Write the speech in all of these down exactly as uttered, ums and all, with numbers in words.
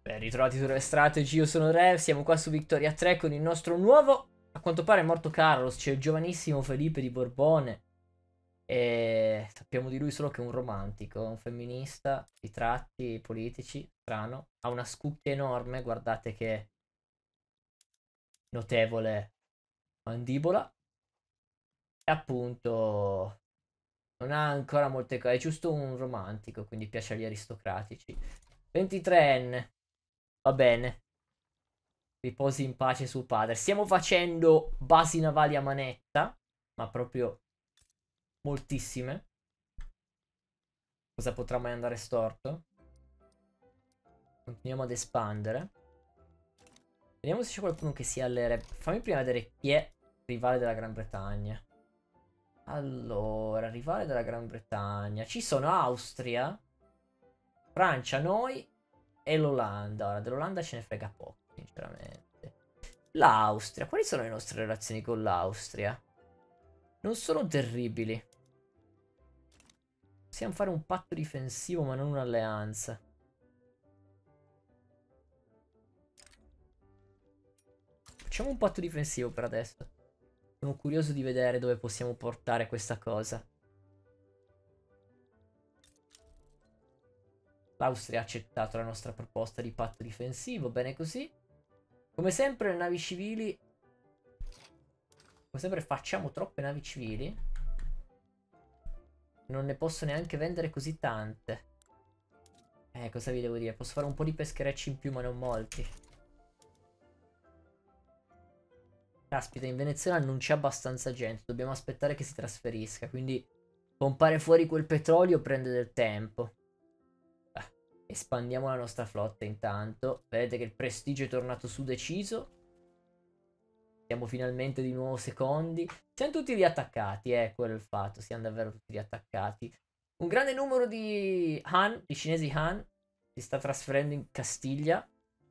Beh, ritrovati su Re Strategy, io sono Re, siamo qua su Victoria tre con il nostro nuovo, a quanto pare è morto Carlos, c'è il giovanissimo Felipe di Borbone e sappiamo di lui solo che è un romantico, un femminista, i tratti politici, strano, ha una scucchia enorme, guardate che notevole mandibola e appunto non ha ancora molte cose, è giusto un romantico, quindi piace agli aristocratici. ventitreenne, va bene. Riposi in pace suo padre. Stiamo facendo basi navali a manetta, ma proprio moltissime. Cosa potrà mai andare storto? Continuiamo ad espandere. Vediamo se c'è qualcuno che si allera. Fammi prima vedere chi è rivale della Gran Bretagna. Allora, rivale della Gran Bretagna. Ci sono Austria, Francia, noi e l'Olanda. Ora, dell'Olanda ce ne frega poco, sinceramente. L'Austria. Quali sono le nostre relazioni con l'Austria? Non sono terribili. Possiamo fare un patto difensivo, ma non un'alleanza. Facciamo un patto difensivo per adesso. Sono curioso di vedere dove possiamo portare questa cosa. L'Austria ha accettato la nostra proposta di patto difensivo, bene così. Come sempre le navi civili... Come sempre facciamo troppe navi civili. Non ne posso neanche vendere così tante. Eh, cosa vi devo dire? Posso fare un po' di pescherecci in più, ma non molti. Caspita, in Venezuela non c'è abbastanza gente. Dobbiamo aspettare che si trasferisca. Quindi pompare fuori quel petrolio prende del tempo. Ah, espandiamo la nostra flotta intanto. Vedete che il prestigio è tornato su deciso. Siamo finalmente di nuovo secondi. Siamo tutti riattaccati, eh, quello è il fatto. Siamo davvero tutti riattaccati. Un grande numero di Han, di cinesi Han, si sta trasferendo in Castiglia.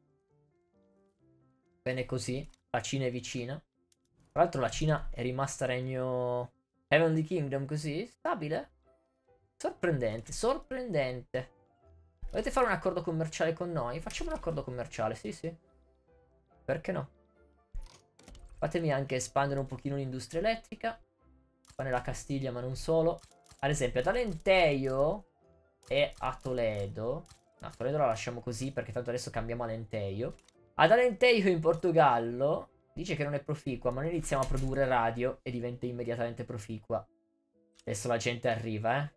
Bene così. La Cina è vicina. Tra l'altro la Cina è rimasta regno Heavenly Kingdom così, stabile. Sorprendente, sorprendente. Volete fare un accordo commerciale con noi? Facciamo un accordo commerciale, sì sì. Perché no? Fatemi anche espandere un pochino l'industria elettrica. Qua nella Castiglia, ma non solo. Ad esempio ad Alenteio e a Toledo. No, a Toledo la lasciamo così perché tanto adesso cambiamo Alenteio. Ad Alenteio in Portogallo dice che non è proficua, ma noi iniziamo a produrre radio e diventa immediatamente proficua. Adesso la gente arriva, eh.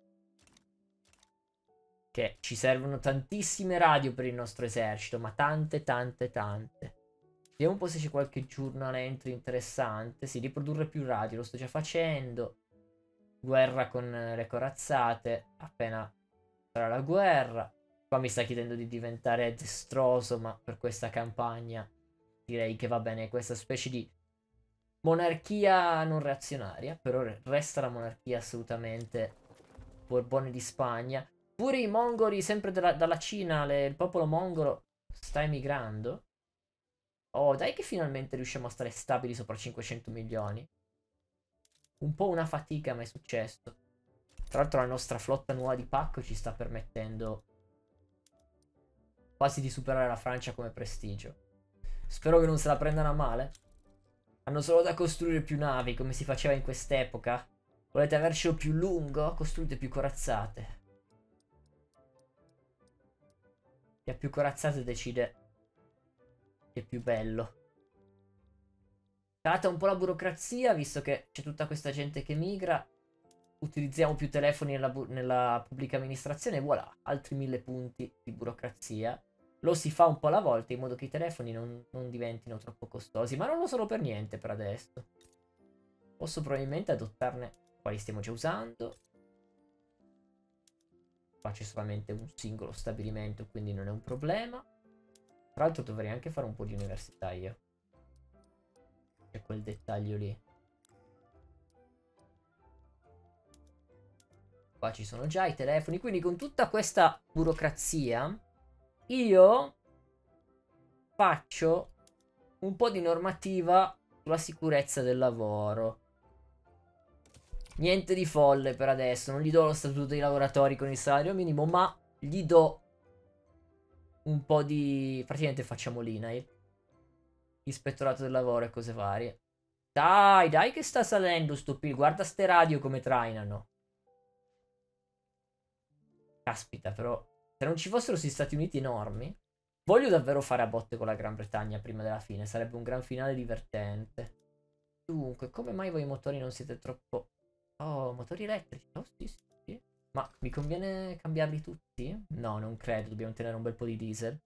Che ci servono tantissime radio per il nostro esercito, ma tante, tante, tante. Vediamo un po' se c'è qualche journal entry interessante. Sì, riprodurre più radio, lo sto già facendo. Guerra con le corazzate. Appena sarà la guerra. Qua mi sta chiedendo di diventare destroso, ma per questa campagna direi che va bene questa specie di monarchia non reazionaria. Però resta la monarchia assolutamente Borbone di Spagna. Pure i mongoli, sempre della, dalla Cina, le, il popolo mongolo sta emigrando. Oh, dai che finalmente riusciamo a stare stabili sopra cinquecento milioni. Un po' una fatica, ma è successo. Tra l'altro la nostra flotta nuova di pacco ci sta permettendo quasi di superare la Francia come prestigio. Spero che non se la prendano a male. Hanno solo da costruire più navi, come si faceva in quest'epoca. Volete avercelo più lungo? Costruite più corazzate. Chi ha più corazzate decide che è più bello. Calata un po' la burocrazia, visto che c'è tutta questa gente che migra. Utilizziamo più telefoni nella, nella pubblica amministrazione e voilà, altri mille punti di burocrazia. Lo si fa un po' alla volta in modo che i telefoni non, non diventino troppo costosi, ma non lo sono per niente per adesso. Posso probabilmente adottarne quali stiamo già usando. Qua c'è solamente un singolo stabilimento, quindi non è un problema. Tra l'altro dovrei anche fare un po' di università io. C'è quel dettaglio lì. Qua ci sono già i telefoni, quindi con tutta questa burocrazia io faccio un po' di normativa sulla sicurezza del lavoro. Niente di folle per adesso, non gli do lo statuto dei lavoratori con il salario minimo, ma gli do un po' di... praticamente facciamo l'I N A I, ispettorato del lavoro e cose varie. Dai, dai che sta salendo sto P I L, guarda ste radio come trainano. Caspita, però, se non ci fossero questi Stati Uniti enormi, voglio davvero fare a botte con la Gran Bretagna prima della fine, sarebbe un gran finale divertente. Dunque, come mai voi motori non siete troppo... Oh, motori elettrici, oh sì sì sì. Ma mi conviene cambiarli tutti? No, non credo, dobbiamo tenere un bel po' di diesel.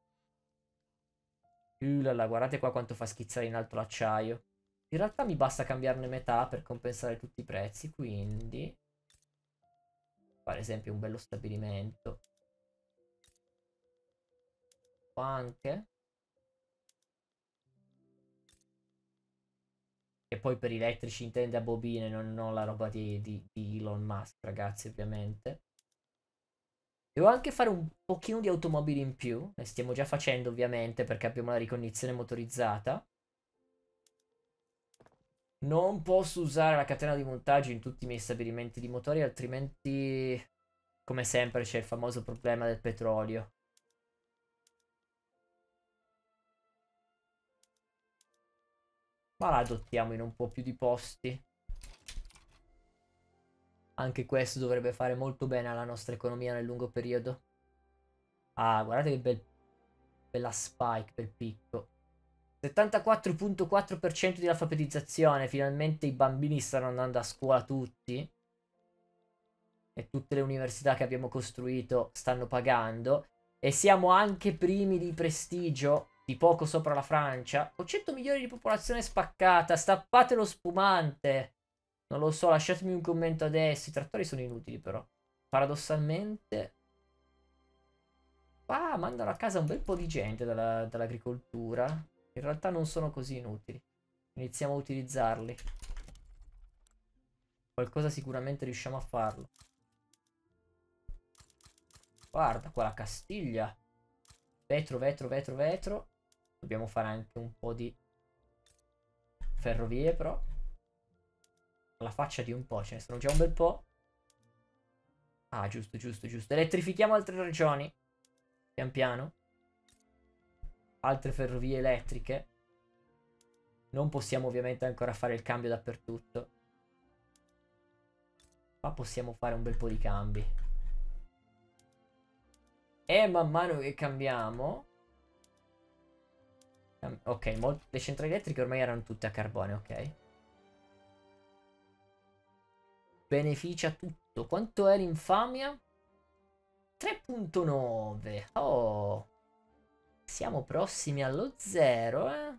Uh, là là, guardate qua quanto fa schizzare in alto l'acciaio. In realtà mi basta cambiarne metà per compensare tutti i prezzi, quindi... Ad esempio un bello stabilimento. Qua anche. E poi per elettrici intende a bobine, non, non la roba di, di, di Elon Musk, ragazzi, ovviamente. Devo anche fare un pochino di automobili in più. Ne stiamo già facendo, ovviamente, perché abbiamo la ricognizione motorizzata. Non posso usare la catena di montaggio in tutti i miei stabilimenti di motori, altrimenti, come sempre, c'è il famoso problema del petrolio. Ma la adottiamo in un po' più di posti. Anche questo dovrebbe fare molto bene alla nostra economia nel lungo periodo. Ah, guardate che bel, bella spike, bel picco. settantaquattro virgola quattro per cento di alfabetizzazione. Finalmente i bambini stanno andando a scuola tutti. E tutte le università che abbiamo costruito stanno pagando. E siamo anche primi di prestigio, di poco sopra la Francia. Con cento milioni di popolazione spaccata, stappate lo spumante. Non lo so, lasciatemi un commento adesso. I trattori sono inutili però. Paradossalmente... Ah, mandano a casa un bel po' di gente dalla- dall'agricoltura. In realtà non sono così inutili. Iniziamo a utilizzarli. Qualcosa sicuramente riusciamo a farlo. Guarda, qua la Castiglia. Vetro, vetro, vetro, vetro. Dobbiamo fare anche un po' di ferrovie, però. Alla faccia di un po', ce ne sono già un bel po'. Ah, giusto, giusto, giusto. Elettrifichiamo altre regioni. Pian piano. Altre ferrovie elettriche. Non possiamo ovviamente ancora fare il cambio dappertutto. Ma possiamo fare un bel po' di cambi. E man mano che cambiamo... Ok, le centrali elettriche ormai erano tutte a carbone, ok. Beneficia tutto. Quanto è l'infamia? tre virgola nove. Oh. Siamo prossimi allo zero, eh.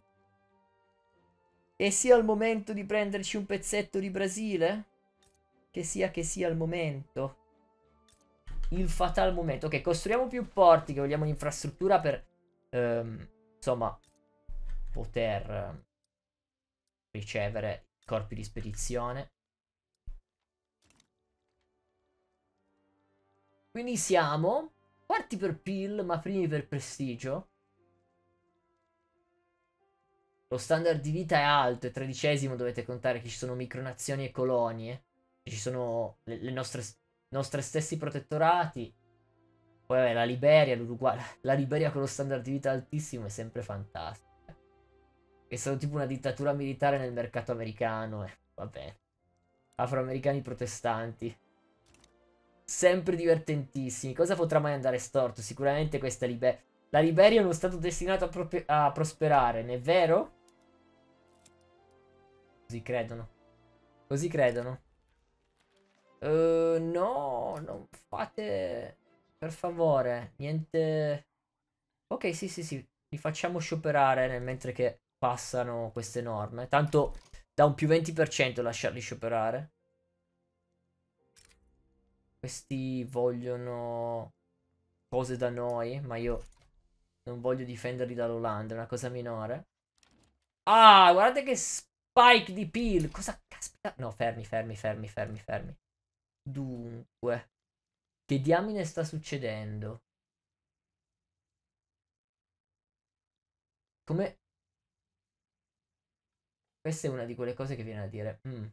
E sia il momento di prenderci un pezzetto di Brasile? Che sia che sia il momento. Il fatal momento. Ok, costruiamo più porti, che vogliamo un'infrastruttura per... Ehm, insomma, poter eh, ricevere corpi di spedizione. Quindi siamo quarti per P I L, ma primi per prestigio. Lo standard di vita è alto, è tredicesimo, dovete contare che ci sono micronazioni e colonie. Ci sono le, le nostre, nostre stessi protettorati. Poi vabbè, la Liberia, l'Uruguay. La Liberia con lo standard di vita altissimo è sempre fantastica. È stato tipo una dittatura militare nel mercato americano. Eh, vabbè. Afroamericani protestanti. Sempre divertentissimi. Cosa potrà mai andare storto? Sicuramente questa Liberia. La Liberia è uno stato destinato a, a prosperare, non è vero? Così credono. Così credono. Uh, no, non fate... Per favore, niente... Ok, sì, sì, sì. Li facciamo scioperare nel mentre che passano queste norme. Tanto da un più venti per cento lasciarli scioperare. Questi vogliono cose da noi, ma io non voglio difenderli dall'Olanda, è una cosa minore. Ah, guardate che spike di peel. Cosa caspita? No, fermi, fermi, fermi, fermi, fermi. Dunque, che diamine sta succedendo? Come... Questa è una di quelle cose che viene a dire, mm,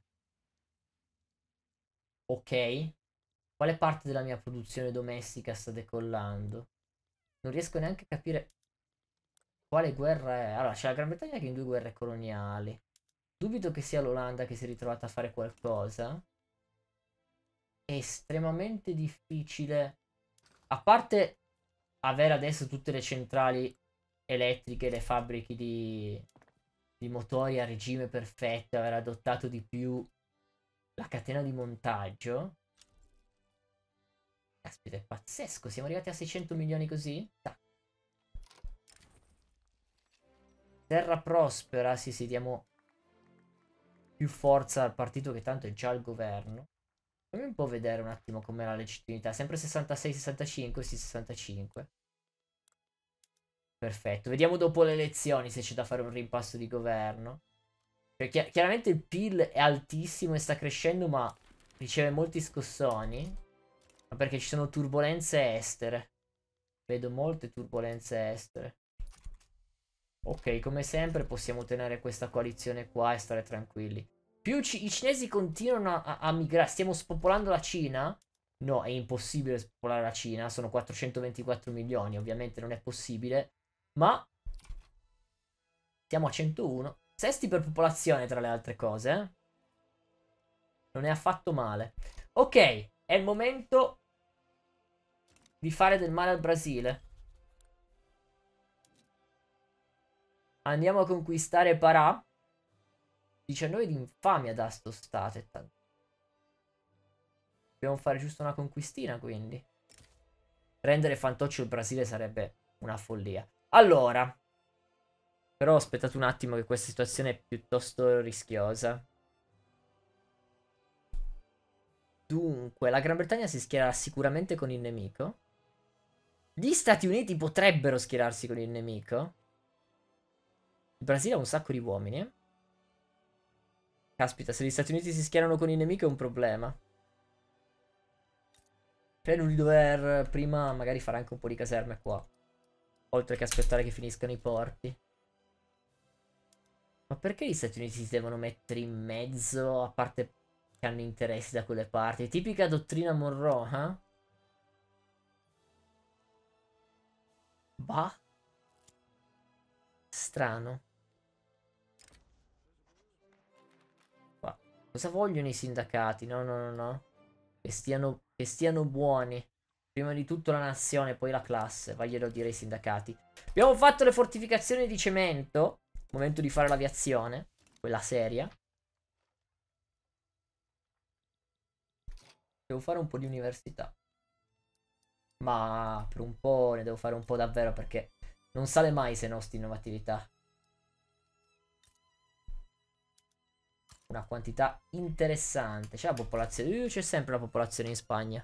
ok, quale parte della mia produzione domestica sta decollando? Non riesco neanche a capire quale guerra è. Allora, c'è la Gran Bretagna che è in due guerre coloniali. Dubito che sia l'Olanda che si è ritrovata a fare qualcosa. È estremamente difficile. A parte avere adesso tutte le centrali elettriche, le fabbriche di, di motori a regime perfetto, aver adottato di più la catena di montaggio. Caspita, è pazzesco. Siamo arrivati a seicento milioni così? Tac. Terra prospera, sì, sì, diamo più forza al partito che tanto è già al governo. Fammi un po' vedere un attimo com'è la legittimità. Sempre sessantasei sessantacinque? Sì, sessantacinque. Perfetto. Vediamo dopo le elezioni se c'è da fare un rimpasto di governo. Cioè, chi chiaramente il P I L è altissimo e sta crescendo, ma riceve molti scossoni. Ma perché ci sono turbolenze estere. Vedo molte turbolenze estere. Ok, come sempre possiamo tenere questa coalizione qua e stare tranquilli. Più ci i cinesi continuano a, a migrare. Stiamo spopolando la Cina? No, è impossibile spopolare la Cina. Sono quattrocentoventiquattro milioni. Ovviamente non è possibile. Ma siamo a centouno. Sesti per popolazione, tra le altre cose. Eh? Non è affatto male. Ok, è il momento di fare del male al Brasile. Andiamo a conquistare Parà. diciannove di infamia da sto stato. Dobbiamo fare giusto una conquistina, quindi. Rendere fantoccio il Brasile sarebbe una follia. Allora. Però aspettate un attimo che questa situazione è piuttosto rischiosa. Dunque, la Gran Bretagna si schiererà sicuramente con il nemico. Gli Stati Uniti potrebbero schierarsi con il nemico. Il Brasile ha un sacco di uomini. Caspita, se gli Stati Uniti si schierano con il nemico è un problema. Credo di dover prima magari fare anche un po' di caserme qua. Oltre che aspettare che finiscano i porti. Ma perché gli Stati Uniti si devono mettere in mezzo, a parte che hanno interessi da quelle parti? Tipica dottrina Monroe, eh? Bah. Strano. Bah. Cosa vogliono i sindacati? No, no, no, no. Che stiano, che stiano buoni. Prima di tutto la nazione, poi la classe. Vaglielo dire ai sindacati. Abbiamo fatto le fortificazioni di cemento. Momento di fare l'aviazione. Quella seria. Devo fare un po' di università. Ma per un po' ne devo fare un po' davvero perché non sale mai se no sti innovatività. Una quantità interessante. C'è la popolazione. Uh, c'è sempre la popolazione in Spagna.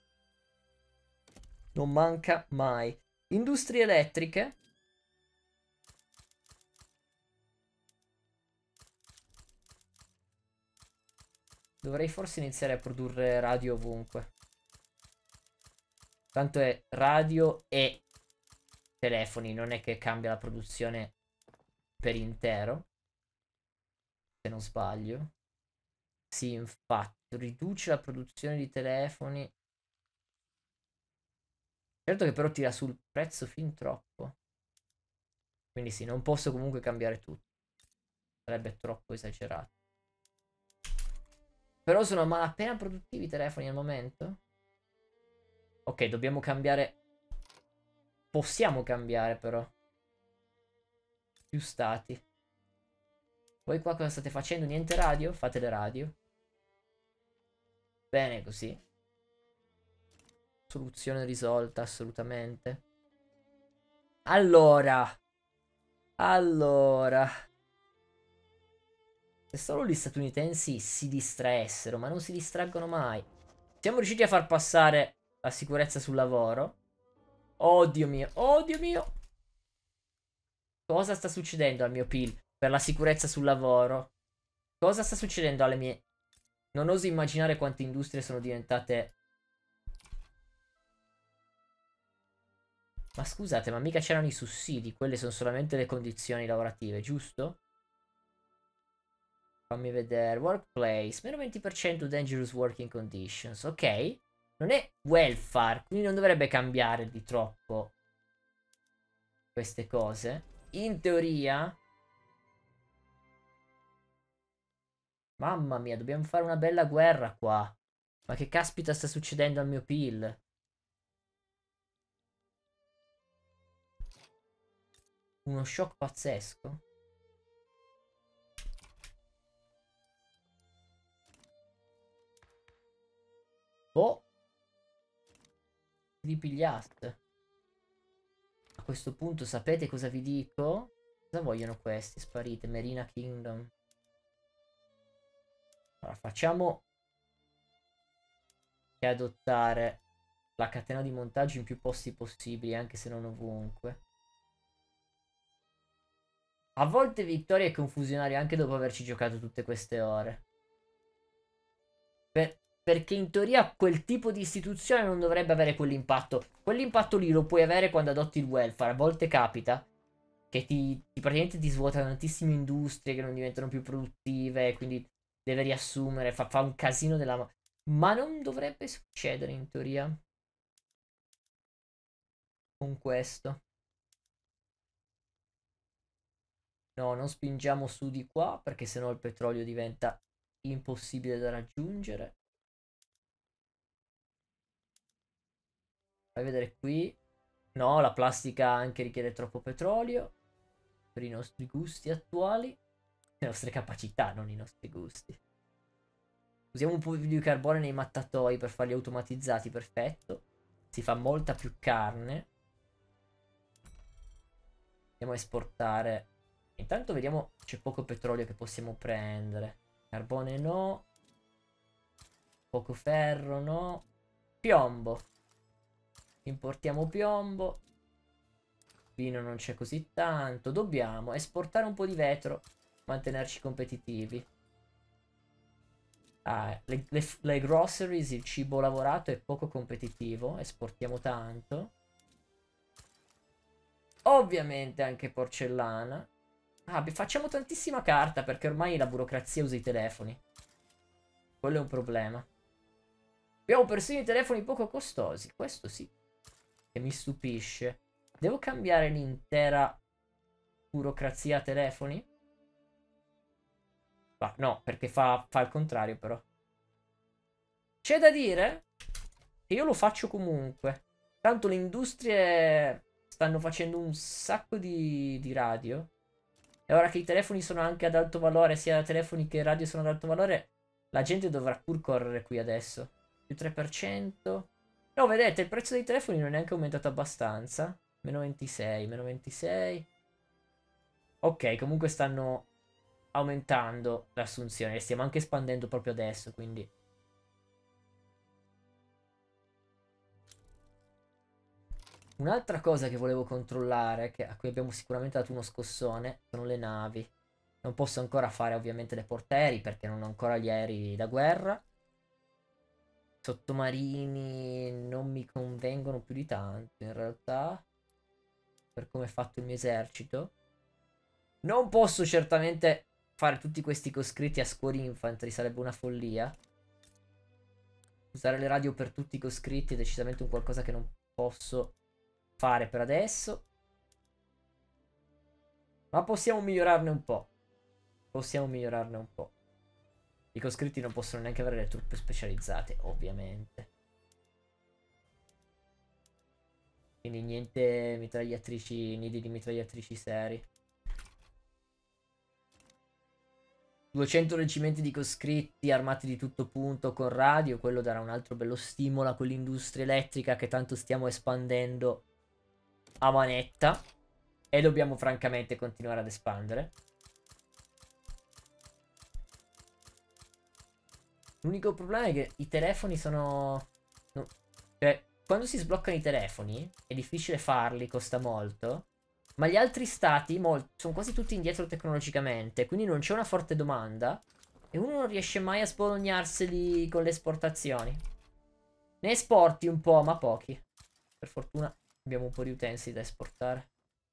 Non manca mai. Industrie elettriche. Dovrei forse iniziare a produrre radio ovunque. Tanto è radio e telefoni. Non è che cambia la produzione per intero. Se non sbaglio. Sì, infatti. Riduce la produzione di telefoni. Certo che però tira sul prezzo fin troppo. Quindi sì, non posso comunque cambiare tutto. Sarebbe troppo esagerato. Però sono a malapena produttivi i telefoni al momento. Ok, dobbiamo cambiare. Possiamo cambiare però. Più stati. Voi qua cosa state facendo? Niente radio? Fate le radio. Bene così. Soluzione risolta, assolutamente. Allora. Allora. Se solo gli statunitensi si distraessero, ma non si distraggono mai. Siamo riusciti a far passare la sicurezza sul lavoro. Oh Dio mio, oh Dio mio. Cosa sta succedendo al mio P I L per la sicurezza sul lavoro? Cosa sta succedendo alle mie... Non oso immaginare quante industrie sono diventate... Ma scusate, ma mica c'erano i sussidi. Quelle sono solamente le condizioni lavorative, giusto? Fammi vedere. Workplace. Meno venti per cento dangerous working conditions. Ok. Non è welfare, quindi non dovrebbe cambiare di troppo queste cose. In teoria... Mamma mia, dobbiamo fare una bella guerra qua. Ma che caspita sta succedendo al mio P I L? Uno shock pazzesco. Oh! Vi pigliaste. A questo punto sapete cosa vi dico? Cosa vogliono questi? Sparite. Merina Kingdom. Allora, facciamo che adottare la catena di montaggio in più posti possibili, anche se non ovunque. A volte vittoria è confusionaria anche dopo averci giocato tutte queste ore. Per, perché in teoria quel tipo di istituzione non dovrebbe avere quell'impatto. Quell'impatto lì lo puoi avere quando adotti il welfare. A volte capita che ti, ti praticamente ti svuota tantissime industrie che non diventano più produttive, quindi deve riassumere, fa, fa un casino della... Ma non dovrebbe succedere in teoria con questo. No, non spingiamo su di qua perché sennò il petrolio diventa impossibile da raggiungere. Fai vedere qui. No, la plastica anche richiede troppo petrolio per i nostri gusti attuali. Le nostre capacità, non i nostri gusti. Usiamo un po' di carbone nei mattatoi per farli automatizzati, perfetto. Si fa molta più carne. Andiamo a esportare. Intanto vediamo, c'è poco petrolio che possiamo prendere. Carbone no. Poco ferro no. Piombo. Importiamo piombo. Vino non c'è così tanto. Dobbiamo esportare un po' di vetro. Mantenerci competitivi. Ah, le, le, le groceries, il cibo lavorato è poco competitivo. Esportiamo tanto. Ovviamente anche porcellana. Ah, beh, facciamo tantissima carta perché ormai la burocrazia usa i telefoni. Quello è un problema. Abbiamo persino i telefoni poco costosi. Questo sì. Che mi stupisce. Devo cambiare l'intera burocrazia a telefoni? Ma no, perché fa, fa il contrario però. C'è da dire che io lo faccio comunque. Tanto le industrie stanno facendo un sacco di, di radio. E ora che i telefoni sono anche ad alto valore, sia telefoni che radio sono ad alto valore, la gente dovrà pur correre qui adesso. Più tre per cento. No, vedete, il prezzo dei telefoni non è neanche aumentato abbastanza. Meno ventisei, meno ventisei. Ok, comunque stanno aumentando le assunzioni. Le stiamo anche espandendo proprio adesso, quindi... Un'altra cosa che volevo controllare, che a cui abbiamo sicuramente dato uno scossone, sono le navi. Non posso ancora fare ovviamente le portaerei perché non ho ancora gli aerei da guerra. Sottomarini non mi convengono più di tanto in realtà, per come è fatto il mio esercito. Non posso certamente fare tutti questi coscritti a scuole infantry, sarebbe una follia. Usare le radio per tutti i coscritti è decisamente un qualcosa che non posso fare per adesso. Ma possiamo migliorarne un po'. Possiamo migliorarne un po'. I coscritti non possono neanche avere le truppe specializzate, ovviamente. Quindi niente mitragliatrici, nidi di mitragliatrici seri. duecento reggimenti di coscritti armati di tutto punto con radio. Quello darà un altro bello stimolo a quell'industria elettrica che tanto stiamo espandendo a manetta. E dobbiamo francamente continuare ad espandere. L'unico problema è che i telefoni sono... No. Cioè, quando si sbloccano i telefoni è difficile farli, costa molto. Ma gli altri stati sono quasi tutti indietro tecnologicamente, quindi non c'è una forte domanda. E uno non riesce mai a sbolognarseli con le esportazioni. Ne esporti un po', ma pochi. Per fortuna abbiamo un po' di utensili da esportare.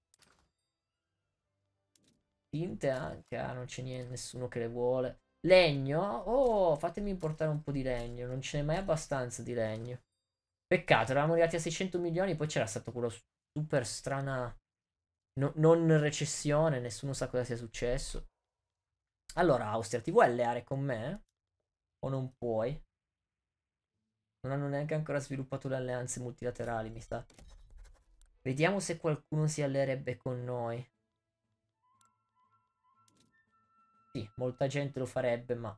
Tinte anche, ah, non c'è niente, nessuno che le vuole. Legno? Oh, fatemi importare un po' di legno. Non ce n'è mai abbastanza di legno. Peccato, eravamo arrivati a seicento milioni. Poi c'era stato quello super strana No, non recessione, nessuno sa cosa sia successo. Allora, Austria, ti vuoi alleare con me? O non puoi? Non hanno neanche ancora sviluppato le alleanze multilaterali, mi sa. Vediamo se qualcuno si alleerebbe con noi. Sì, molta gente lo farebbe, ma...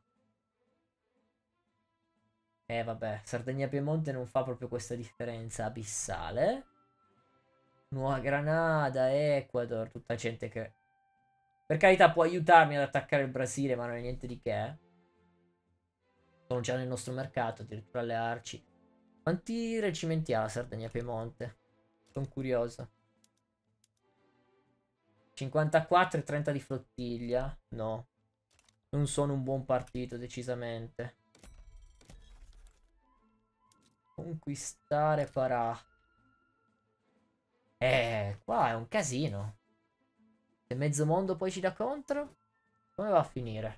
Eh, vabbè, Sardegna-Piemonte non fa proprio questa differenza abissale. Nuova Granada, Ecuador, tutta gente che... Per carità, può aiutarmi ad attaccare il Brasile, ma non è niente di che. Sono già nel nostro mercato, addirittura allearci. Quanti reggimenti ha la Sardegna-Piemonte? Sono curioso. cinquantaquattro e trenta di flottiglia? No. Non sono un buon partito, decisamente. Conquistare farà. Eh, qua è un casino. Se mezzo mondo poi ci dà contro, come va a finire?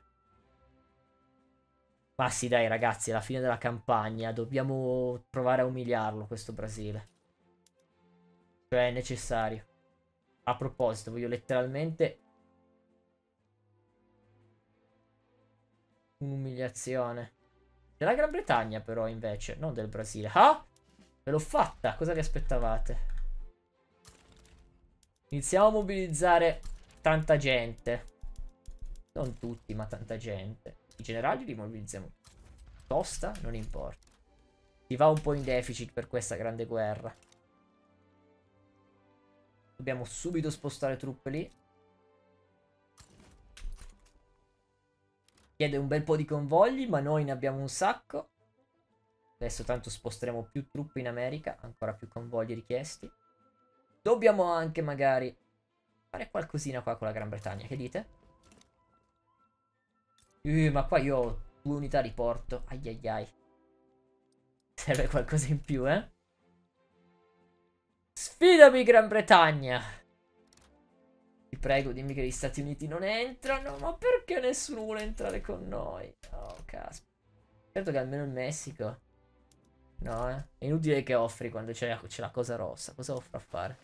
Ma sì, dai, ragazzi, alla fine della campagna dobbiamo provare a umiliarlo, questo Brasile. Cioè, è necessario. A proposito, voglio letteralmente un'umiliazione. Della Gran Bretagna, però, invece, non del Brasile. Ah! Ve l'ho fatta! Cosa vi aspettavate? Iniziamo a mobilizzare tanta gente. Non tutti, ma tanta gente. I generali li mobilizziamo. Costa? Non importa. Si va un po' in deficit per questa grande guerra. Dobbiamo subito spostare truppe lì. Chiede un bel po' di convogli, ma noi ne abbiamo un sacco. Adesso tanto sposteremo più truppe in America. Ancora più convogli richiesti. Dobbiamo anche magari fare qualcosina qua con la Gran Bretagna. Che dite? Uh, ma qua io ho due unità di porto. Ai ai ai. Serve qualcosa in più, eh? Sfidami, Gran Bretagna! Ti prego, dimmi che gli Stati Uniti non entrano. Ma perché nessuno vuole entrare con noi? Oh, caspita. Certo che almeno il Messico. No, eh. È inutile che offri quando c'è la, la cosa rossa. Cosa offro a fare?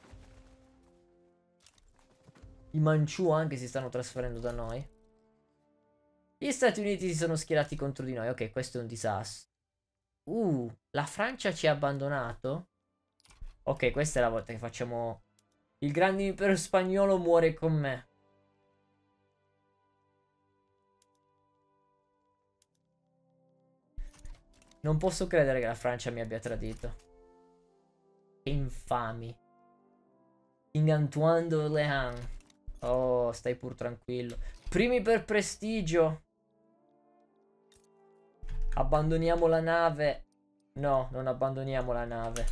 I Manciù anche si stanno trasferendo da noi. Gli Stati Uniti si sono schierati contro di noi. Ok, questo è un disastro. Uh, la Francia ci ha abbandonato? Ok, questa è la volta che facciamo... Il grande impero spagnolo muore con me. Non posso credere che la Francia mi abbia tradito. Che infami. King Antoine d'Orléans. Oh, stai pur tranquillo. Primi per prestigio. Abbandoniamo la nave. No, non abbandoniamo la nave.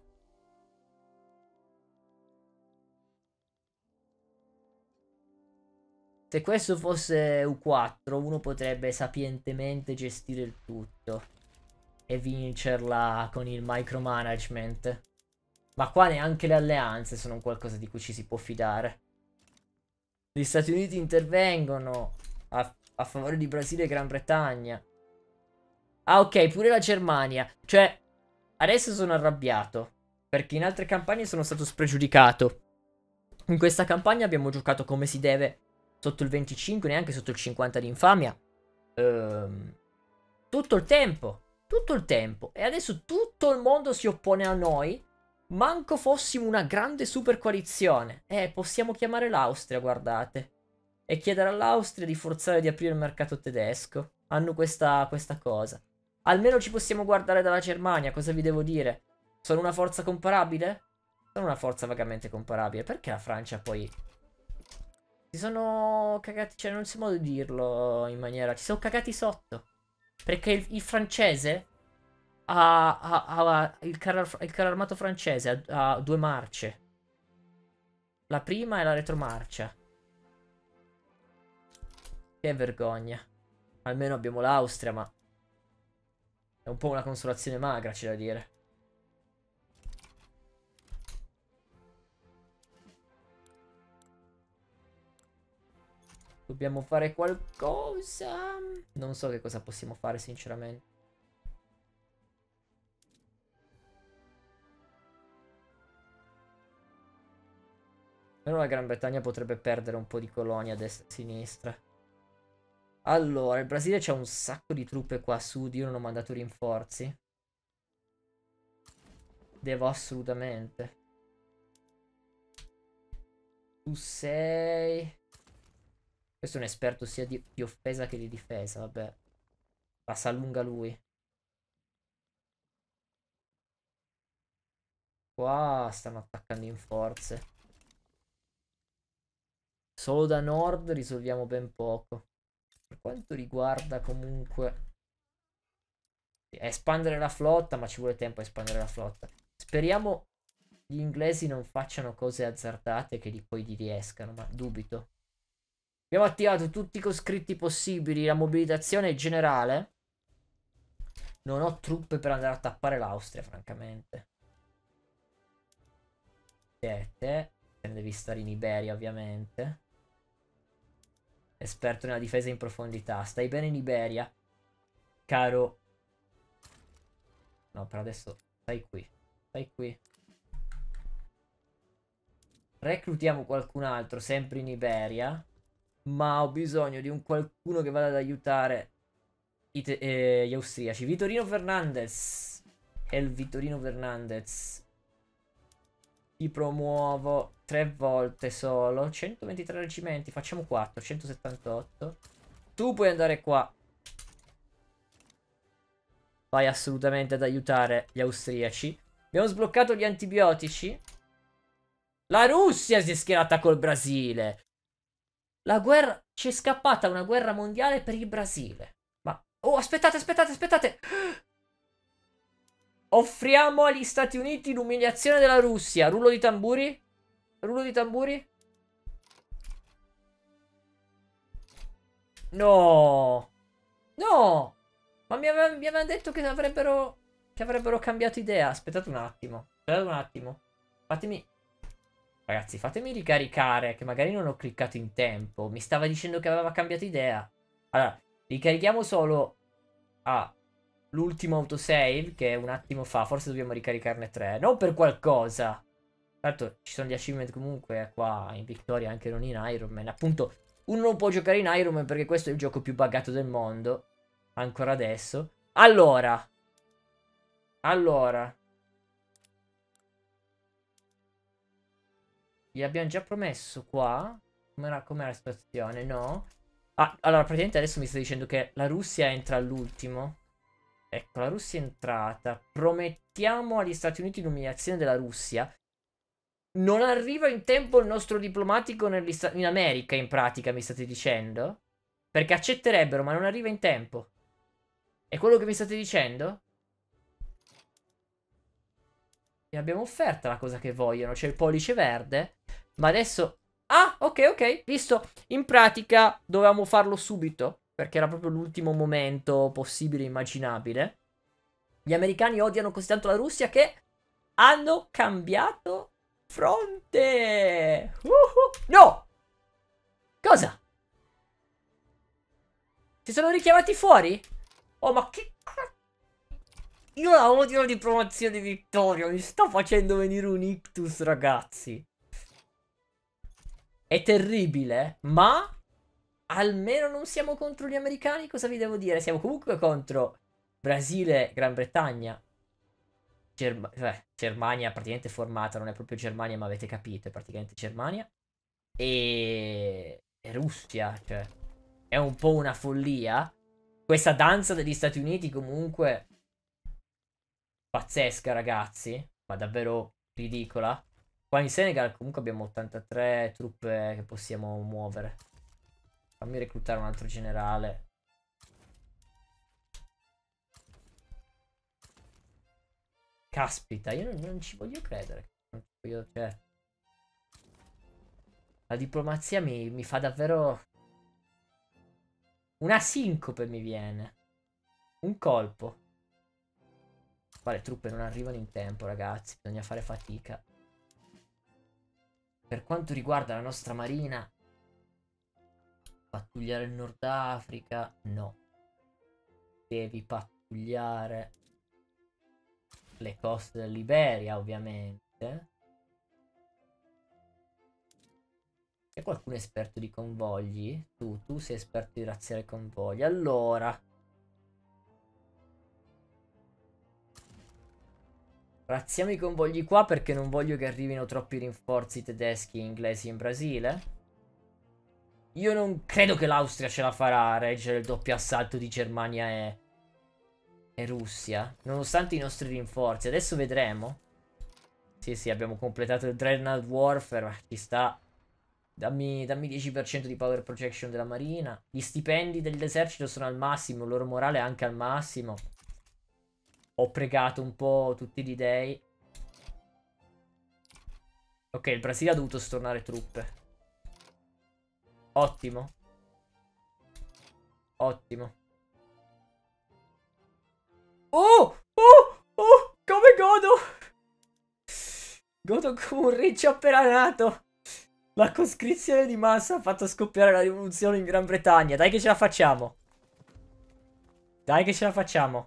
Se questo fosse U quattro, uno potrebbe sapientemente gestire il tutto e vincerla con il micromanagement. Ma qua neanche le alleanze sono qualcosa di cui ci si può fidare. Gli Stati Uniti intervengono a, a favore di Brasile e Gran Bretagna. Ah, ok, pure la Germania. Cioè, adesso sono arrabbiato, perché in altre campagne sono stato spregiudicato. In questa campagna abbiamo giocato come si deve, sotto il venticinque, neanche sotto il cinquanta di infamia. Ehm, tutto il tempo. Tutto il tempo. E adesso tutto il mondo si oppone a noi. Manco fossimo una grande super coalizione. Eh, possiamo chiamare l'Austria, guardate. E chiedere all'Austria di forzare di aprire il mercato tedesco. Hanno questa, questa cosa. Almeno ci possiamo guardare dalla Germania, cosa vi devo dire? Sono una forza comparabile? Sono una forza vagamente comparabile. Perché la Francia poi... Si sono cagati, cioè non c'è modo di dirlo in maniera... Ci sono cagati sotto. Perché il, il francese ha, ha- ha- il, carro, il carro armato francese ha, ha due marce. La prima è la retromarcia. Che vergogna. Almeno abbiamo l'Austria, ma... È un po' una consolazione magra, c'è da dire. Dobbiamo fare qualcosa. Non so che cosa possiamo fare, sinceramente. Però la Gran Bretagna potrebbe perdere un po' di colonia a destra e a sinistra. Allora, il Brasile c'ha un sacco di truppe qua a sud. Io non ho mandato rinforzi. Devo assolutamente. Tu sei... Questo è un esperto sia di, di offesa che di difesa, vabbè. Passa lunga lui. Qua stanno attaccando in forze. Solo da nord risolviamo ben poco. Per quanto riguarda comunque... espandere la flotta, ma ci vuole tempo a espandere la flotta. Speriamo gli inglesi non facciano cose azzardate che poi gli riescano, ma dubito. Abbiamo attivato tutti i coscritti possibili, la mobilitazione generale. Non ho truppe per andare a tappare l'Austria, francamente. Te, te, te ne devi stare in Iberia, ovviamente. Esperto nella difesa in profondità. Stai bene in Iberia, caro. No, per adesso stai qui. Stai qui. Reclutiamo qualcun altro, sempre in Iberia. Ma ho bisogno di un qualcuno che vada ad aiutare i eh, gli austriaci. Vittorino Fernandez. È il Vittorino Fernandez. Ti promuovo tre volte solo. centoventitré reggimenti. Facciamo quattro. centosettantotto. Tu puoi andare qua. Vai assolutamente ad aiutare gli austriaci. Abbiamo sbloccato gli antibiotici. La Russia si è schierata col Brasile. La guerra... Ci è scappata una guerra mondiale per il Brasile. Ma... Oh, aspettate, aspettate, aspettate. Offriamo agli Stati Uniti l'umiliazione della Russia. Rullo di tamburi. Rullo di tamburi. No. No. Ma mi avevano aveva detto che avrebbero... Che avrebbero cambiato idea. Aspettate un attimo. Aspettate un attimo. Fatemi... Ragazzi, fatemi ricaricare, che magari non ho cliccato in tempo. Mi stava dicendo che aveva cambiato idea. Allora, ricarichiamo solo a l'ultimo autosave, che è un attimo fa. Forse dobbiamo ricaricarne tre. Non per qualcosa. Tanto ci sono gli achievement comunque qua in Victoria, anche non in Iron Man. Appunto, uno non può giocare in Iron Man perché questo è il gioco più buggato del mondo. Ancora adesso. Allora. Allora. Gli abbiamo già promesso qua. Com'era com la situazione? No. Ah, allora praticamente adesso mi sta dicendo che la Russia entra all'ultimo. Ecco, la Russia è entrata. Promettiamo agli Stati Uniti l'umiliazione della Russia. Non arriva in tempo il nostro diplomatico in America, in pratica, mi state dicendo? Perché accetterebbero, ma non arriva in tempo. È quello che mi state dicendo? E abbiamo offerta la cosa che vogliono. C'è il pollice verde. Ma adesso... Ah, ok, ok. Visto. In pratica dovevamo farlo subito. Perché era proprio l'ultimo momento possibile e immaginabile. Gli americani odiano così tanto la Russia che hanno cambiato fronte. Uh-huh. No! Cosa? Si sono richiamati fuori? Oh, ma che... Io la odio la diplomazia di Vittorio. Mi sta facendo venire un ictus, ragazzi. È terribile, ma almeno non siamo contro gli americani. Cosa vi devo dire? Siamo comunque contro Brasile, Gran Bretagna, Germa eh, Germania praticamente formata. Non è proprio Germania, ma avete capito, è praticamente Germania. E... e Russia, cioè. È un po' una follia. Questa danza degli Stati Uniti comunque... pazzesca, ragazzi. Ma davvero ridicola. Qua in Senegal comunque abbiamo ottantatré truppe che possiamo muovere. Fammi reclutare un altro generale. Caspita, io non, non ci voglio credere. Non ci voglio, cioè... La diplomazia mi, mi fa davvero... Una sincope mi viene. Un colpo. Qua le truppe non arrivano in tempo, ragazzi. Bisogna fare fatica. Per quanto riguarda la nostra marina, pattugliare il Nord Africa, no. Devi pattugliare le coste dell'Iberia, ovviamente. C'è qualcuno esperto di convogli? Tu, tu sei esperto di razziare convogli. Allora. Razziamo i convogli qua perché non voglio che arrivino troppi rinforzi tedeschi e inglesi in Brasile. Io non credo che l'Austria ce la farà a reggere il doppio assalto di Germania e, e Russia. Nonostante i nostri rinforzi. Adesso vedremo. Sì, sì, abbiamo completato il Dreadnought Warfare. Ma ci sta. Dammi, dammi dieci per cento di power projection della marina. Gli stipendi dell'esercito sono al massimo. Il loro morale è anche al massimo. Ho pregato un po' tutti gli dei. Ok, il Brasile ha dovuto stornare truppe. Ottimo. Ottimo. Oh! Oh! Oh! Come godo! Godo come un riccio appena nato. La coscrizione di massa ha fatto scoppiare la rivoluzione in Gran Bretagna. Dai che ce la facciamo. Dai che ce la facciamo.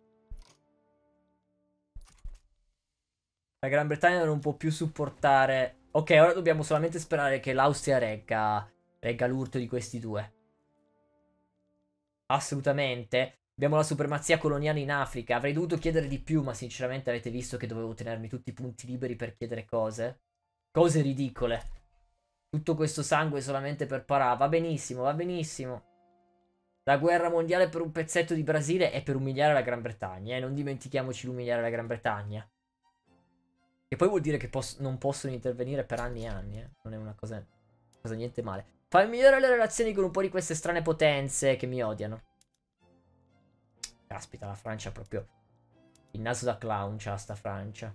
La Gran Bretagna non può più supportare. Ok, ora dobbiamo solamente sperare che l'Austria regga, regga l'urto di questi due. Assolutamente. Abbiamo la supremazia coloniale in Africa. Avrei dovuto chiedere di più, ma sinceramente avete visto che dovevo tenermi tutti i punti liberi per chiedere cose? Cose ridicole. Tutto questo sangue solamente per Parà. Va benissimo, va benissimo. La guerra mondiale per un pezzetto di Brasile è per umiliare la Gran Bretagna. Eh? Non dimentichiamoci l'umiliare la Gran Bretagna. E poi vuol dire che pos non possono intervenire per anni e anni. Eh? Non è una cosa, cosa niente male. Fai migliorare le relazioni con un po' di queste strane potenze che mi odiano. Caspita, la Francia ha proprio il naso da clown, c'ha sta Francia.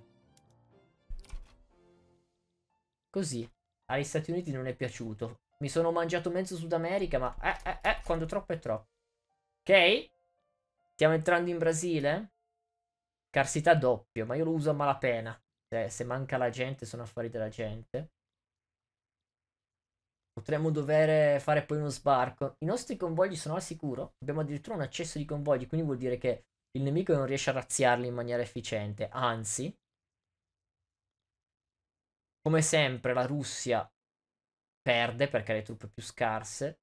Così, agli Stati Uniti non è piaciuto. Mi sono mangiato mezzo Sud America, ma eh, eh, eh, quando troppo è troppo. Ok? Stiamo entrando in Brasile? Carsità doppio, ma io lo uso a malapena. Se, se manca la gente, sono affari della gente. Potremmo dover fare poi uno sbarco. I nostri convogli sono al sicuro. Abbiamo addirittura un accesso di convogli, quindi vuol dire che il nemico non riesce a razziarli in maniera efficiente. Anzi, come sempre, la Russia perde perché ha le truppe più scarse.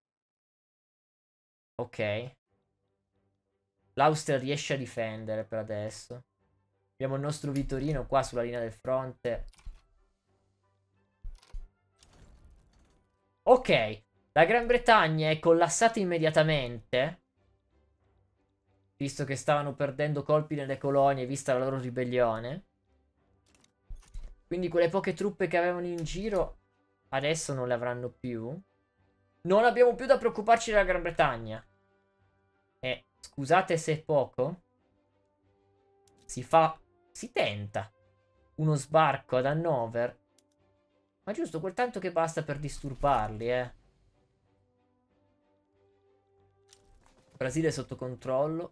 Ok. L'Austria riesce a difendere per adesso. Abbiamo il nostro Vittorino qua sulla linea del fronte. Ok. La Gran Bretagna è collassata immediatamente. Visto che stavano perdendo colpi nelle colonie, vista la loro ribellione. Quindi quelle poche truppe che avevano in giro adesso non le avranno più. Non abbiamo più da preoccuparci della Gran Bretagna. E scusate se è poco. Si fa... Si tenta uno sbarco ad Hannover. Ma giusto quel tanto che basta per disturbarli, eh. Brasile è sotto controllo.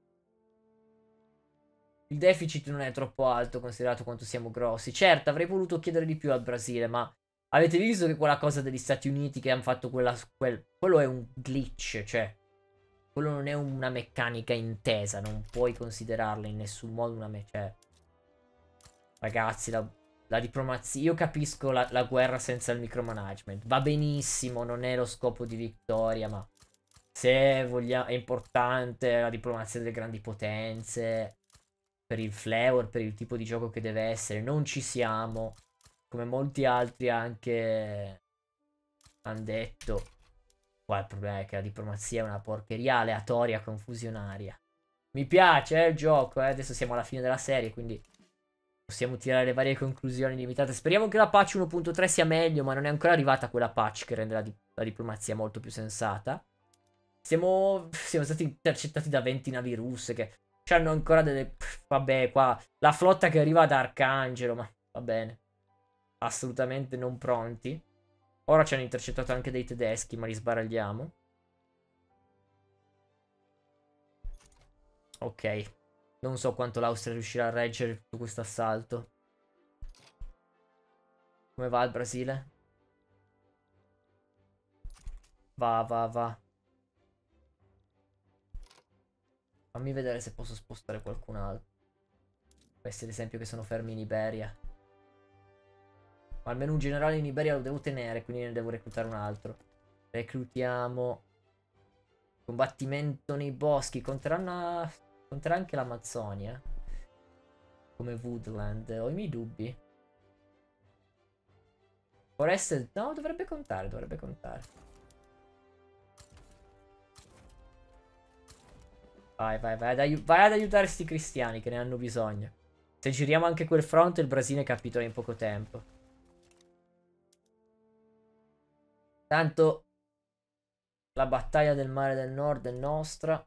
Il deficit non è troppo alto considerato quanto siamo grossi. Certo, avrei voluto chiedere di più al Brasile, ma avete visto che quella cosa degli Stati Uniti che hanno fatto quella... Quel, quello è un glitch, cioè... Quello non è una meccanica intesa, non puoi considerarla in nessun modo una me... Cioè... Ragazzi, la, la diplomazia... Io capisco la, la guerra senza il micromanagement. Va benissimo, non è lo scopo di vittoria, ma... Se vogliamo... È importante la diplomazia delle grandi potenze... Per il flavor, per il tipo di gioco che deve essere. Non ci siamo. Come molti altri anche hanno detto. Qua il problema è che la diplomazia è una porcheria aleatoria, confusionaria. Mi piace eh, il gioco, eh. Adesso siamo alla fine della serie, quindi possiamo tirare le varie conclusioni limitate. Speriamo che la patch uno punto tre sia meglio, ma non è ancora arrivata quella patch che rende la, di la diplomazia molto più sensata. Siamo, siamo stati intercettati da venti navi russe che hanno ancora delle... Vabbè, qua la flotta che arriva da Arcangelo, ma va bene. Assolutamente non pronti. Ora ci hanno intercettato anche dei tedeschi, ma li sbaragliamo. Ok. Non so quanto l'Austria riuscirà a reggere tutto questo assalto. Come va il Brasile? Va, va, va. Fammi vedere se posso spostare qualcun altro. Questi ad esempio che sono fermi in Iberia. Ma almeno un generale in Iberia lo devo tenere, quindi ne devo reclutare un altro. Reclutiamo... Combattimento nei boschi. Conterà, conterà anche l'Amazzonia. Come Woodland. Ho i miei dubbi. Foreste... No, dovrebbe contare, dovrebbe contare. Vai, vai, vai ad, vai ad aiutare sti cristiani che ne hanno bisogno. Se giriamo anche quel fronte, il Brasile capitola in poco tempo. Tanto la battaglia del mare del nord è nostra.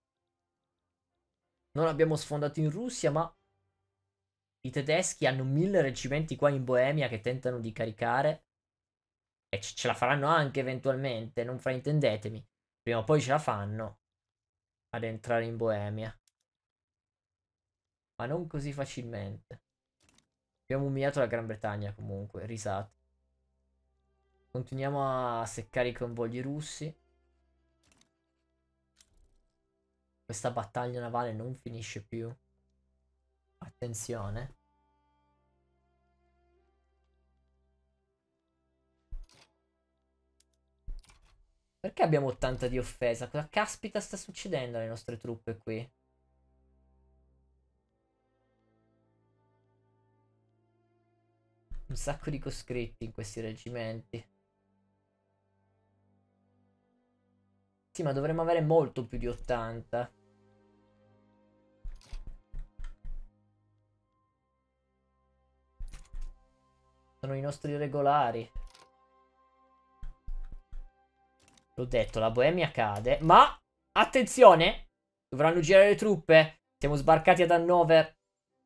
Non abbiamo sfondato in Russia, ma i tedeschi hanno mille reggimenti qua in Boemia che tentano di caricare. E ce la faranno anche eventualmente, non fraintendetemi. Prima o poi ce la fanno ad entrare in Boemia. Ma non così facilmente. Abbiamo umiliato la Gran Bretagna comunque, risate. Continuiamo a seccare i convogli russi. Questa battaglia navale non finisce più. Attenzione. Perché abbiamo ottanta di offesa? Cosa caspita sta succedendo alle nostre truppe qui? Un sacco di coscritti in questi reggimenti. Sì, ma dovremmo avere molto più di ottanta. Sono i nostri regolari. L'ho detto, la Boemia cade. Ma, attenzione! Dovranno girare le truppe. Siamo sbarcati ad Hannover.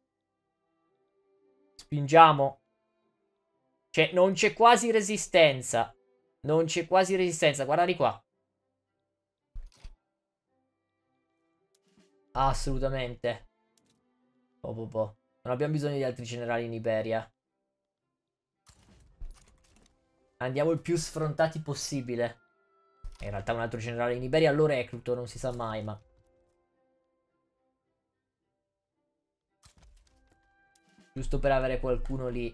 Spingiamo. Cioè, non c'è quasi resistenza. Non c'è quasi resistenza. Guarda di qua. Assolutamente. Oh, oh, oh. Non abbiamo bisogno di altri generali in Iberia. Andiamo il più sfrontati possibile. In realtà un altro generale in Iberia lo recluto, non si sa mai, ma... Giusto per avere qualcuno lì.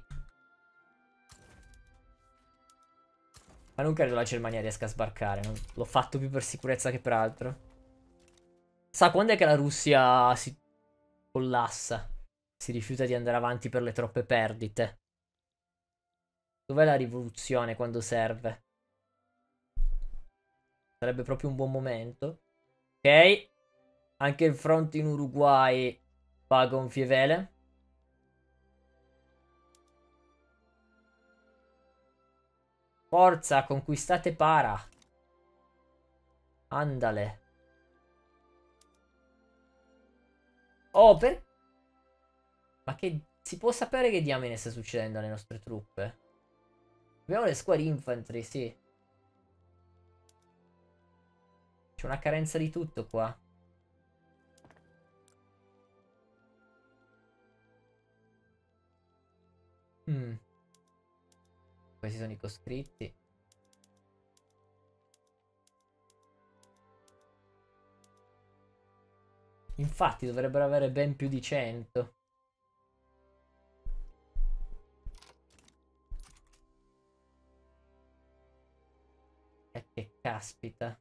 Ma non credo la Germania riesca a sbarcare. L'ho fatto più per sicurezza che per altro. Sa quando è che la Russia si collassa? Si rifiuta di andare avanti per le troppe perdite. Dov'è la rivoluzione quando serve? Sarebbe proprio un buon momento. Ok. Anche il fronte in Uruguay va gonfie Forza, conquistate Para. Andale. Oh, per... Ma che... Si può sapere che diamine sta succedendo alle nostre truppe? Abbiamo le squad infantry, sì. C'è una carenza di tutto qua. Hmm. Questi sono i coscritti. Infatti dovrebbero avere ben più di cento. E che caspita.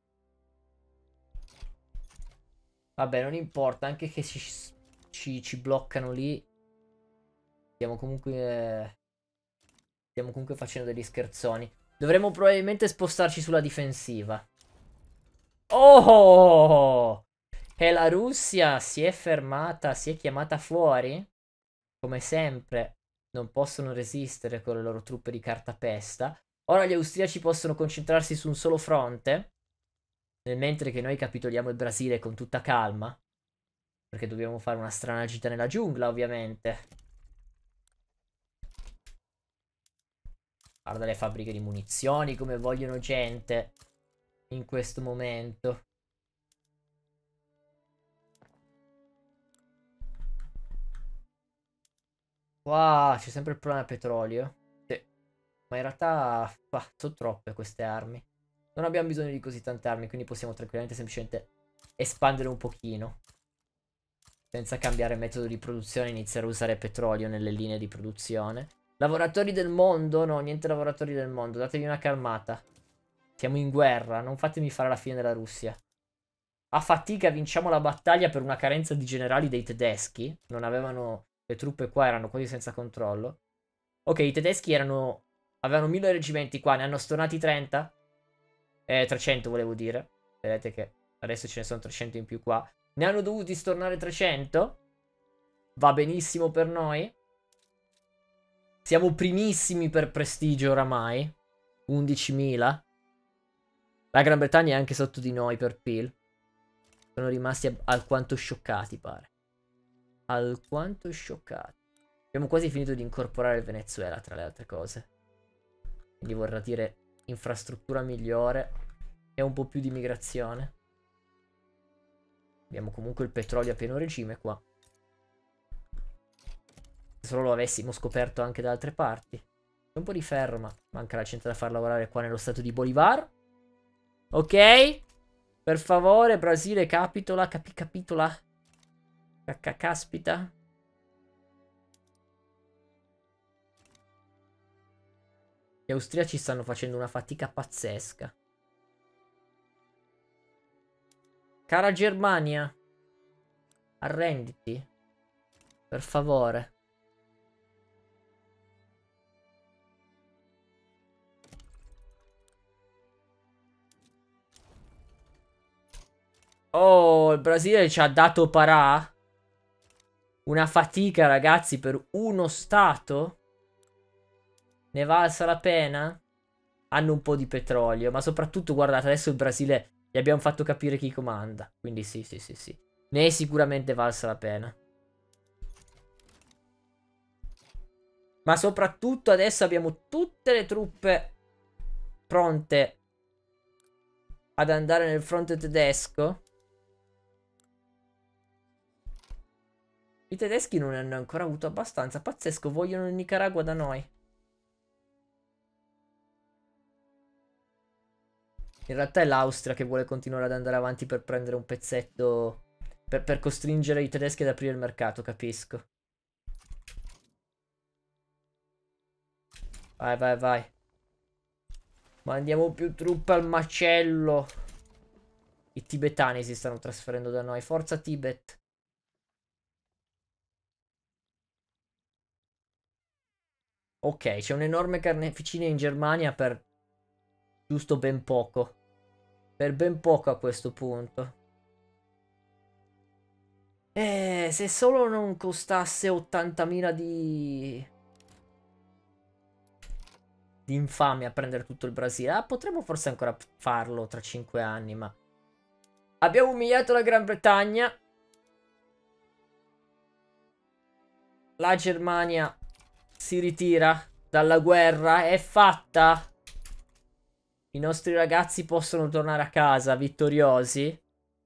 Vabbè, non importa, anche che ci, ci, ci bloccano lì. Stiamo comunque... Eh, stiamo comunque facendo degli scherzoni. Dovremmo probabilmente spostarci sulla difensiva. Oh! E la Russia si è fermata, si è chiamata fuori? Come sempre, non possono resistere con le loro truppe di cartapesta. Ora gli austriaci possono concentrarsi su un solo fronte. Nel mentre che noi capitoliamo il Brasile con tutta calma. Perché dobbiamo fare una strana gita nella giungla, ovviamente. Guarda le fabbriche di munizioni, come vogliono gente in questo momento. Qua c'è sempre il problema del petrolio. Sì. Ma in realtà bah, sono troppe queste armi. Non abbiamo bisogno di così tante armi, quindi possiamo tranquillamente semplicemente espandere un pochino. Senza cambiare metodo di produzione e iniziare a usare petrolio nelle linee di produzione. Lavoratori del mondo? No, niente lavoratori del mondo. Datevi una calmata. Siamo in guerra. Non fatemi fare la fine della Russia. A fatica vinciamo la battaglia per una carenza di generali dei tedeschi. Non avevano... Le truppe qua erano quasi senza controllo. Ok, i tedeschi erano... Avevano mille reggimenti qua. Ne hanno stornati trenta. Eh, trecento volevo dire. Vedete che adesso ce ne sono trecento in più qua. Ne hanno dovuti stornare trecento. Va benissimo per noi. Siamo primissimi per prestigio oramai. undicimila. La Gran Bretagna è anche sotto di noi per P I L. Sono rimasti alquanto scioccati, pare. Alquanto scioccati. Abbiamo quasi finito di incorporare il Venezuela, tra le altre cose. Quindi vorrà dire infrastruttura migliore e un po' più di migrazione. Abbiamo comunque il petrolio a pieno regime qua. Se solo lo avessimo scoperto anche da altre parti. C'è un po' di ferro, ma manca la gente da far lavorare qua nello stato di Bolivar. Ok. Per favore, Brasile, capitola, capi capitola. Cacca caspita. Gli austriaci stanno facendo una fatica pazzesca. Cara Germania, arrenditi. Per favore. Oh, il Brasile ci ha dato parà. Una fatica, ragazzi, per uno stato. Ne valsa la pena? Hanno un po' di petrolio, ma soprattutto, guardate, adesso il Brasile gli abbiamo fatto capire chi comanda. Quindi sì, sì, sì, sì. Ne è sicuramente valsa la pena. Ma soprattutto adesso abbiamo tutte le truppe pronte ad andare nel fronte tedesco. I tedeschi non ne hanno ancora avuto abbastanza. Pazzesco, vogliono il Nicaragua da noi. In realtà è l'Austria che vuole continuare ad andare avanti per prendere un pezzetto. Per, per costringere i tedeschi ad aprire il mercato, capisco. Vai, vai, vai. Mandiamo più truppe al macello. I tibetani si stanno trasferendo da noi. Forza Tibet. Ok, c'è un'enorme carneficina in Germania per giusto ben poco. Per ben poco a questo punto. Eh, se solo non costasse ottantamila di... di infamia a prendere tutto il Brasile. Ah, potremmo forse ancora farlo tra cinque anni, ma... Abbiamo umiliato la Gran Bretagna. La Germania si ritira dalla guerra. È fatta. I nostri ragazzi possono tornare a casa vittoriosi.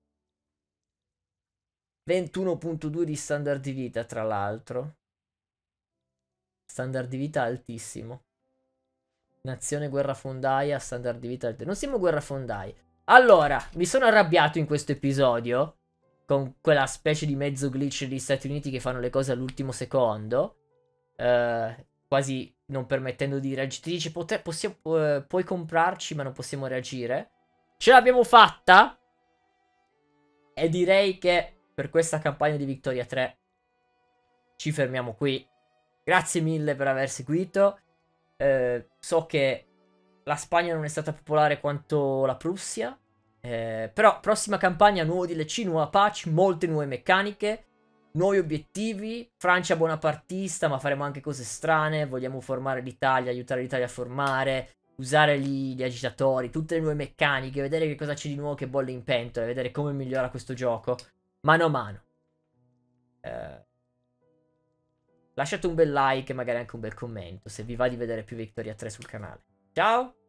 ventuno virgola due di standard di vita, tra l'altro. Standard di vita altissimo. Nazione guerrafondaia, standard di vita altissimo. Non siamo guerrafondai. Allora, mi sono arrabbiato in questo episodio con quella specie di mezzo glitch degli Stati Uniti che fanno le cose all'ultimo secondo. Eh, quasi non permettendo di reagire. Ti dice, possiamo, eh, puoi comprarci, ma non possiamo reagire. Ce l'abbiamo fatta. E direi che per questa campagna di Vittoria tre ci fermiamo qui. Grazie mille per aver seguito. Eh, so che la Spagna non è stata popolare quanto la Prussia. Eh, però prossima campagna, nuovo D L C, nuova patch, molte nuove meccaniche, nuovi obiettivi. Francia bonapartista, ma faremo anche cose strane. Vogliamo formare l'Italia, aiutare l'Italia a formare, usare gli, gli agitatori, tutte le nuove meccaniche, vedere che cosa c'è di nuovo che bolle in pentola, vedere come migliora questo gioco mano a mano. Eh, lasciate un bel like e magari anche un bel commento se vi va di vedere più Vittoria tre sul canale. Ciao!